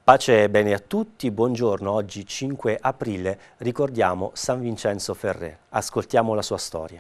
Pace e bene a tutti, buongiorno. Oggi 5 aprile ricordiamo San Vincenzo Ferrer. Ascoltiamo la sua storia.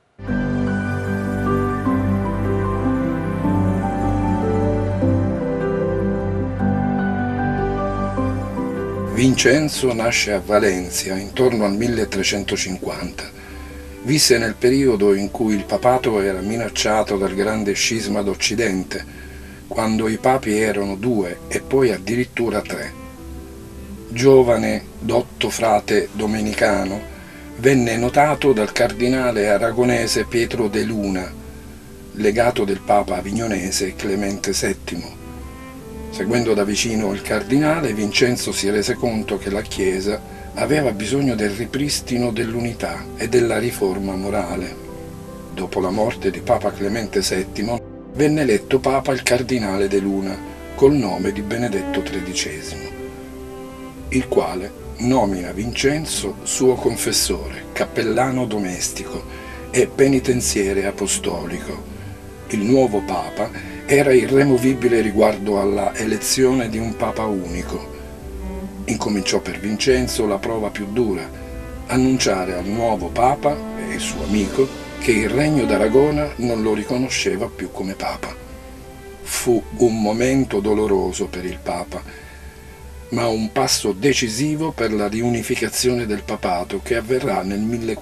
Vincenzo nasce a Valencia intorno al 1350. Visse nel periodo in cui il papato era minacciato dal grande scisma d'Occidente, quando i papi erano 2 e poi addirittura 3. Giovane, dotto frate domenicano, venne notato dal cardinale aragonese Pietro de Luna, legato del papa avignonese Clemente VII. Seguendo da vicino il cardinale, Vincenzo si rese conto che la Chiesa aveva bisogno del ripristino dell'unità e della riforma morale. Dopo la morte di Papa Clemente VII, venne eletto Papa il cardinale de Luna, col nome di Benedetto XIII, il quale nomina Vincenzo suo confessore, cappellano domestico e penitenziere apostolico. Il nuovo Papa era irremovibile riguardo alla elezione di un Papa unico. Incominciò per Vincenzo la prova più dura: annunciare al nuovo Papa e il suo amico che il Regno d'Aragona non lo riconosceva più come Papa. Fu un momento doloroso per il Papa, ma un passo decisivo per la riunificazione del papato che avverrà nel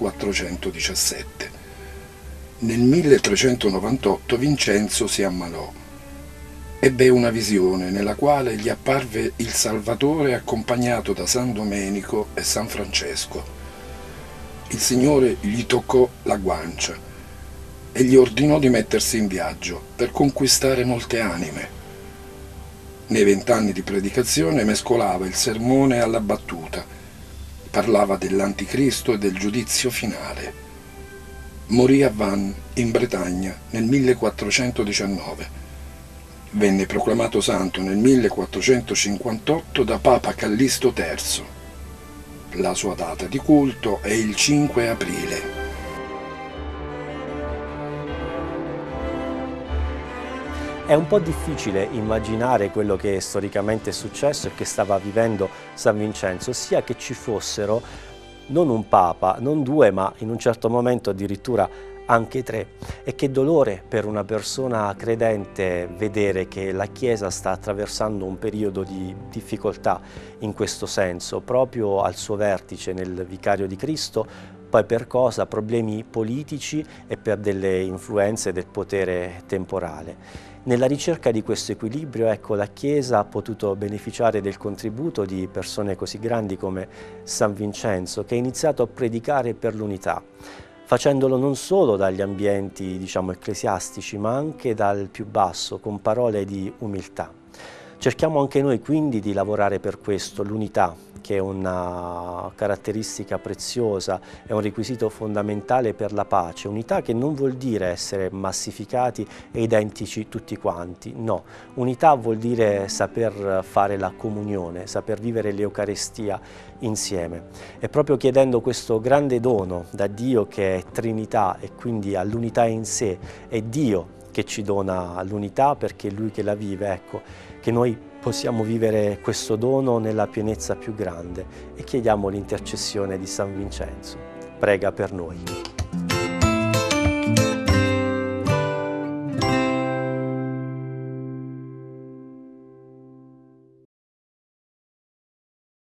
1417. Nel 1398 Vincenzo si ammalò. Ebbe una visione nella quale gli apparve il Salvatore accompagnato da San Domenico e San Francesco. Il Signore gli toccò la guancia e gli ordinò di mettersi in viaggio per conquistare molte anime. Nei 20 anni di predicazione mescolava il sermone alla battuta, parlava dell'Anticristo e del giudizio finale. Morì a Vannes, in Bretagna, nel 1419. Venne proclamato santo nel 1458 da Papa Callisto III. La sua data di culto è il 5 aprile. È un po' difficile immaginare quello che storicamente è successo e che stava vivendo San Vincenzo, ossia che ci fossero non un Papa, non 2, ma in un certo momento addirittura anche 3. E che dolore per una persona credente vedere che la Chiesa sta attraversando un periodo di difficoltà in questo senso, proprio al suo vertice nel Vicario di Cristo. Poi per cosa? Problemi politici e per delle influenze del potere temporale. Nella ricerca di questo equilibrio, ecco, la Chiesa ha potuto beneficiare del contributo di persone così grandi come San Vincenzo, che ha iniziato a predicare per l'unità, facendolo non solo dagli ambienti, diciamo, ecclesiastici, ma anche dal più basso, con parole di umiltà. Cerchiamo anche noi quindi di lavorare per questo, l'unità, che è una caratteristica preziosa, è un requisito fondamentale per la pace. Unità che non vuol dire essere massificati e identici tutti quanti, no. Unità vuol dire saper fare la comunione, saper vivere l'Eucaristia insieme. E proprio chiedendo questo grande dono da Dio, che è Trinità e quindi all'unità in sé, è Dio che ci dona l'unità perché è Lui che la vive, ecco, che noi possiamo vivere questo dono nella pienezza più grande, e chiediamo l'intercessione di San Vincenzo. Prega per noi.